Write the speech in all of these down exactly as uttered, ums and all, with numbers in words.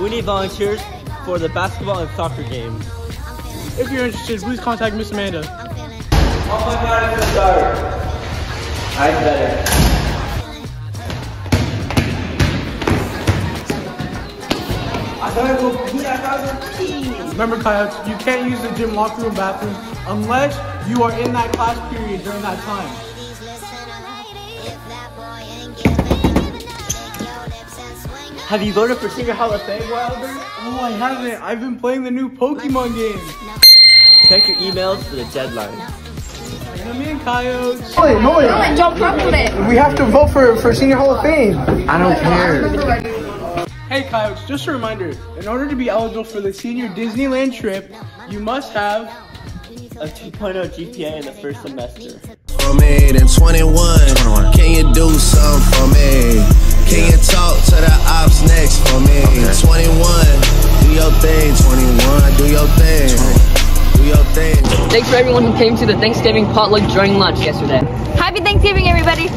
We need volunteers for the basketball and soccer games. If you're interested, please contact Miss Amanda. All my guys to start. I better. I gotta go pee. I gotta go pee. Remember, Coyotes, you can't use the gym locker room bathroom unless you are in that class period during that time. Have you voted for Senior Hall of Fame, Wilder? Oh, I haven't. I've been playing the new Pokemon game. Check your emails for the deadline. Come in, Coyotes. Nolan, Nolan, don't problem it. We have to vote for, for Senior Hall of Fame. I don't care. Hey, Coyotes, just a reminder. In order to be eligible for the senior Disneyland trip, you must have a two point oh G P A in the first semester. For me, then twenty-one. Can you do something for me? Can you talk to the ops next for me? Okay. twenty-one, do your thing. twenty-one, do your thing. Do your thing. Thanks for everyone who came to the Thanksgiving potluck during lunch yesterday. Happy Thanksgiving, everybody.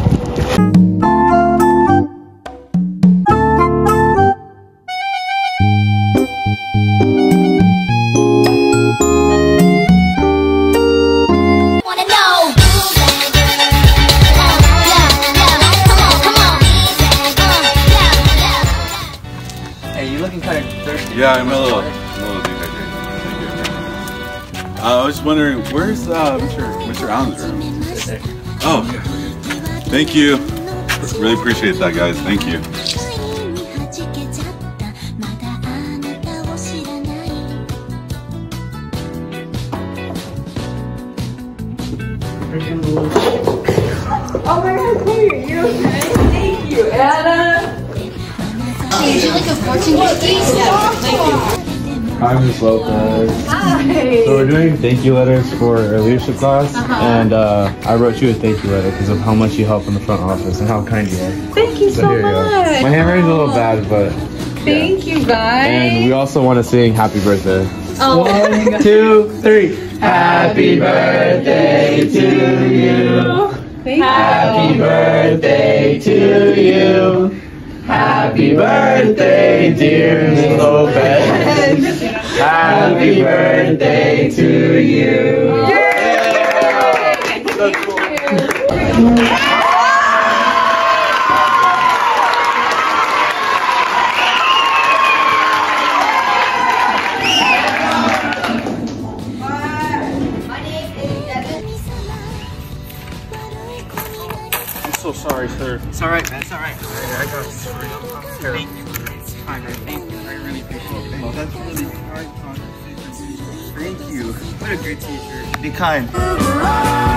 Yeah, I'm a little, I'm a little dehydrated. Thank you. Uh, I was just wondering, where's uh, Mister Mister Allen's room? Oh, thank you. Really appreciate that, guys. Thank you. Oh my God, Chloe, are you okay? Thank you, Anna. Would you like a fortune cookie? Yeah, thank you. Hi, Miz Lopez. Hi. So we're doing thank you letters for our leadership class, uh-huh. and uh, I wrote you a thank you letter because of how much you help in the front office and how kind you are. Thank you so, so much. You My handwriting's a little bad, but thank yeah. you, guys. And we also want to sing happy birthday. Oh. One, two, three. Happy birthday to you. Thank happy you. birthday to you. Happy birthday, dear Miz Lopez. Happy birthday to you. Yay! That's cool. I'm so sorry, sir. It's alright, man. It's alright. I got sorry. I'm terrible. Thank you. Fine, man. Thank you. I really appreciate it. Well, that's really hard conversation. Thank you. What a good teacher. Be kind.